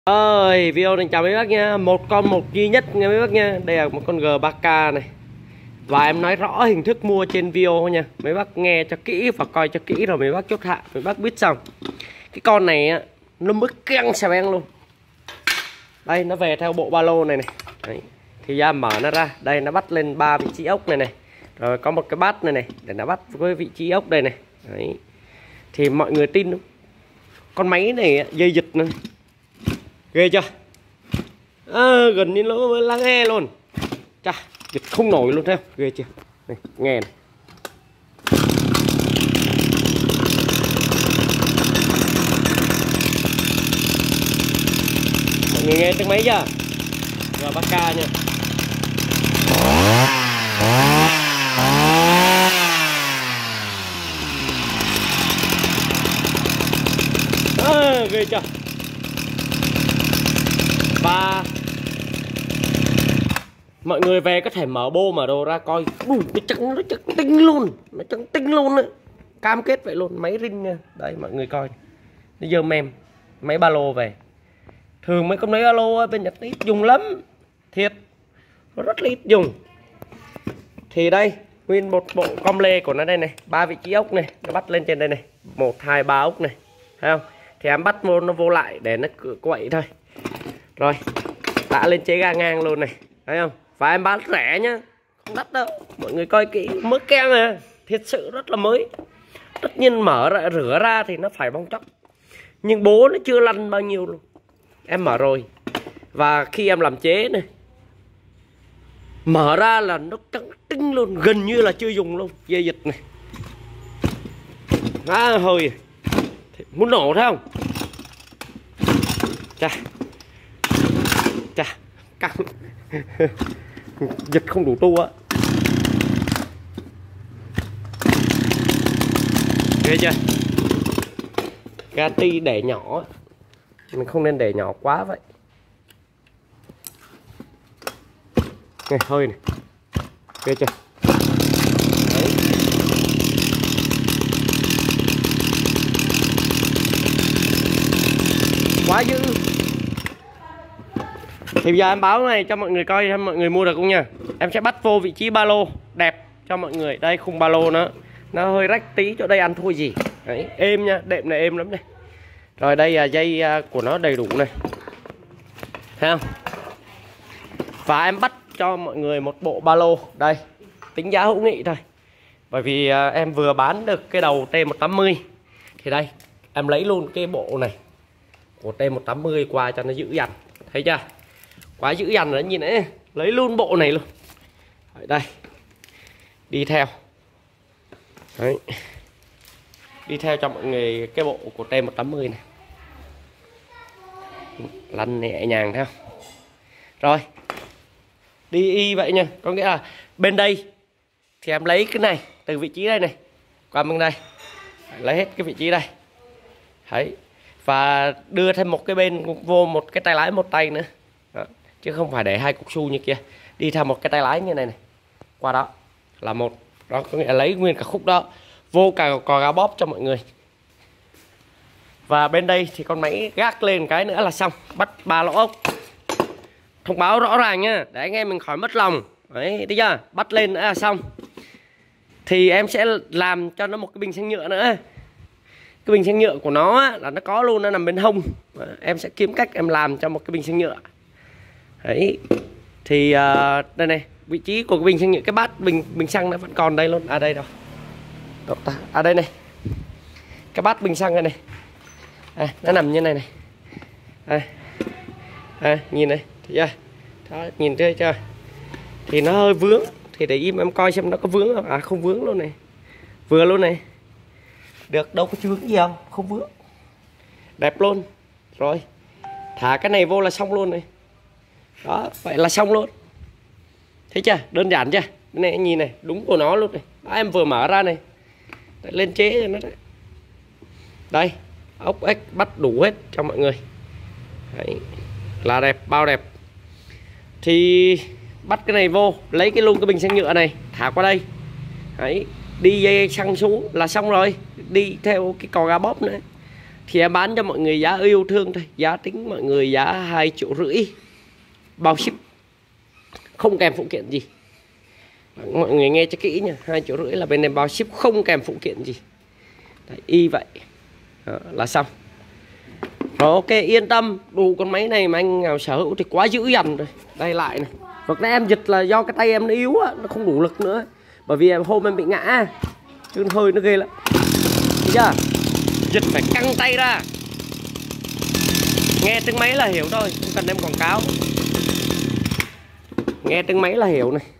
Ơi, video này chào mấy bác nha. Một duy nhất nha mấy bác nha. Đây là một con G3K này. Và em nói rõ hình thức mua trên video nha. Mấy bác nghe cho kỹ và coi cho kỹ rồi mấy bác chốt hạ, mấy bác biết xong. Cái con này á, nó mới keng xà beng luôn. Đây, nó về theo bộ ba lô này này. Đấy. Thì ra mở nó ra. Đây, nó bắt lên 3 vị trí ốc này này. Rồi có một cái bát này này để nó bắt với vị trí ốc đây này. Đấy. Thì mọi người tin không? Con máy này dây dịch này. Ghê chưa? Gần như nó lắng nghe luôn. Chà, giật không nổi luôn theo. Ghê chưa? Này, nghe này. Mọi người nghe tiếng máy chưa? G3K nha. Ghê chưa? Và mọi người về có thể mở bô mở đồ ra coi. Nó trắng tinh luôn. Nó trắng tinh luôn đấy. Cam kết vậy luôn. Máy ring nha. Đây mọi người coi. Nó dơ mem. Máy ba lô về. Thường mấy con máy ba lô bên Nhật ít dùng lắm. Thiệt. Nó rất là ít dùng. Thì đây, nguyên một bộ com lê của nó đây này. 3 vị trí ốc này. Nó bắt lên trên đây này. 1, 2, 3 ốc này. Thấy không? Thì em bắt nó vô lại để nó quậy thôi. Rồi, đã lên chế ga ngang luôn này. Thấy không? Và em bán rẻ nhá. Không đắt đâu. Mọi người coi kỹ. Mới keng à. Thiệt sự rất là mới. Tất nhiên mở ra, rửa ra thì nó phải bong chóc. Nhưng bố nó chưa lăn bao nhiêu luôn. Em mở rồi. Và khi em làm chế này, mở ra là nó trắng tinh luôn. Gần như là chưa dùng luôn. Dây dịch này. Hơi muốn nổ thấy không? Chà. Chà, căng. Giật không đủ tu á. Ghê chưa? Ga ti để nhỏ. Mình không nên để nhỏ quá vậy. Này, hơi này. Ghê chưa? Đấy. Quá dữ. Thì giờ em báo này cho mọi người coi, cho mọi người mua được không nha. Em sẽ bắt vô vị trí ba lô đẹp cho mọi người. Đây khung ba lô nó hơi rách tí, chỗ đây ăn thua gì. Đấy, êm nha, đệm này êm lắm này. Rồi đây là dây của nó đầy đủ này. Thấy không? Và em bắt cho mọi người một bộ ba lô. Đây, tính giá hữu nghị thôi. Bởi vì em vừa bán được cái đầu T180. Thì đây, em lấy luôn cái bộ này của T180 qua cho nó dữ dằn. Thấy chưa? Quá dữ dằn rồi, nhìn đấy. Lấy luôn bộ này luôn. Đây. Đi theo. Đấy. Đi theo cho mọi người cái bộ của T180 này. Lăn nhẹ nhàng theo. Rồi. Đi y vậy nha. Có nghĩa là bên đây thì em lấy cái này từ vị trí đây này qua bên đây. Lấy hết cái vị trí đây. Đấy. Và đưa thêm một cái bên vô một cái tay lái một tay nữa. Đó. Chứ không phải để hai cục xu như kia. Đi theo một cái tay lái như này này. Qua đó là một. Đó có nghĩa là lấy nguyên cả khúc đó. Vô cả cò gà bóp cho mọi người. Và bên đây thì con máy gác lên cái nữa là xong. Bắt 3 lỗ ốc. Thông báo rõ ràng nha. Để anh em mình khỏi mất lòng. Đấy, thấy chưa? Bắt lên nữa là xong. Thì em sẽ làm cho nó một cái bình xăng nhựa nữa. Cái bình xăng nhựa của nó á, là nó có luôn, nó nằm bên hông. Em sẽ kiếm cách em làm cho một cái bình xăng nhựa. Đấy. Thì đây này, vị trí của cái bình xăng nhựa, cái bát bình xăng nó vẫn còn đây luôn. À đây đâu. À đây này. Cái bát bình xăng này này. Nó nằm như này này. Nhìn này, thấy chưa? Đó, nhìn thấy chưa? Thì nó hơi vướng. Thì để im em coi xem nó có vướng không. À không vướng luôn này. Vừa luôn này. Được, đâu có vướng gì không? Không vướng. Đẹp luôn. Rồi. Thả cái này vô là xong luôn này. Đó, vậy là xong luôn. Thấy chưa? Đơn giản chưa? Cái này nhìn này, đúng của nó luôn này. Đó, em vừa mở ra này. Đấy, lên chế cho nó đấy. Đây, ốc ếch bắt đủ hết cho mọi người. Đấy. Là đẹp, bao đẹp. Thì bắt cái này vô, lấy luôn cái bình xăng nhựa này, thả qua đây. Đấy, đi dây xăng xuống là xong rồi, đi theo cái cò ga bóp nữa Thì em bán cho mọi người giá yêu thương thôi, giá tính mọi người giá 2,5 triệu bao ship, không kèm phụ kiện gì. Mọi người nghe cho kỹ nha, 2,5 triệu là bên em bao ship không kèm phụ kiện gì. Đấy, y vậy. Đó, là xong. Rồi ok, yên tâm, đủ con máy này mà anh nào sở hữu thì quá dữ dằn rồi. Đây lại này. Hoặc là em giật là do cái tay em nó yếu á, nó không đủ lực nữa. Bởi vì hôm em bị ngã, chứ hơi nó ghê lắm. Thấy chưa? Giật phải căng tay ra. Nghe tiếng máy là hiểu thôi, không cần em quảng cáo. Nghe tiếng máy là hiểu này.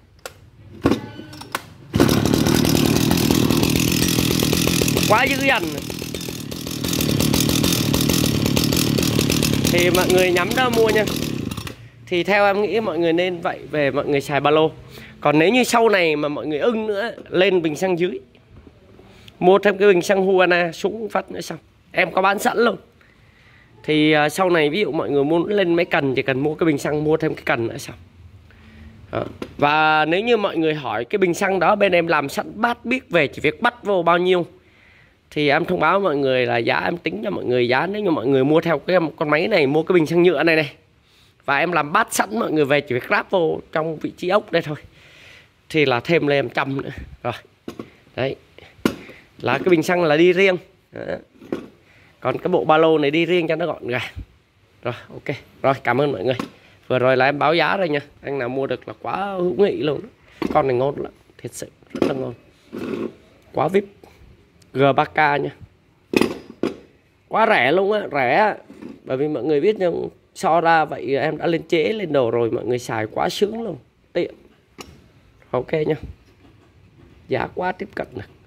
Quá dữ dằn. Thì mọi người nhắm đó mua nha. Thì theo em nghĩ mọi người nên vậy, về mọi người xài ba lô. Còn nếu như sau này mà mọi người ưng nữa, lên bình xăng dưới, mua thêm cái bình xăng Huana xuống phát nữa xong. Em có bán sẵn luôn. Thì sau này ví dụ mọi người muốn lên máy cần chỉ cần mua cái bình xăng, mua thêm cái cần nữa xong. Đó. Và nếu như mọi người hỏi cái bình xăng đó bên em làm sẵn bát biết về chỉ việc bắt vô bao nhiêu, thì em thông báo mọi người là giá em tính cho mọi người giá nếu như mọi người mua theo cái con máy này, mua cái bình xăng nhựa này này. Và em làm bát sẵn mọi người về chỉ việc ráp vô trong vị trí ốc đây thôi. Thì là thêm lên 100 nữa. Rồi. Đấy. Là cái bình xăng là đi riêng. Đó. Còn cái bộ ba lô này đi riêng cho nó gọn gàng. Rồi ok. Rồi cảm ơn mọi người. Vừa rồi là em báo giá rồi nha. Anh nào mua được là quá hữu nghị luôn. Con này ngon lắm. Thật sự rất là ngon. Quá VIP. G3K nha. Quá rẻ luôn á. Rẻ. Bởi vì mọi người biết nhưng so ra vậy em đã lên chế lên đồ rồi. Mọi người xài quá sướng luôn. Tiện. Ok nha. Giá quá tiếp cận được.